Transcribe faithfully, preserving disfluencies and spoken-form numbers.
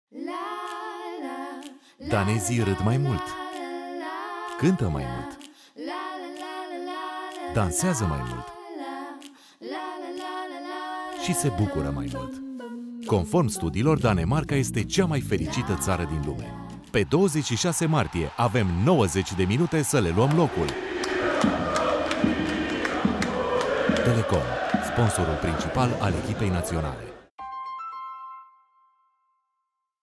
Danezii râd mai mult, cântă mai mult, dansează mai mult și se bucură mai mult. Conform studiilor, Danemarca este cea mai fericită țară din lume. Pe douăzeci și șase martie avem nouăzeci de minute să le luăm locul. Telecom, sponsorul principal al echipei naționale.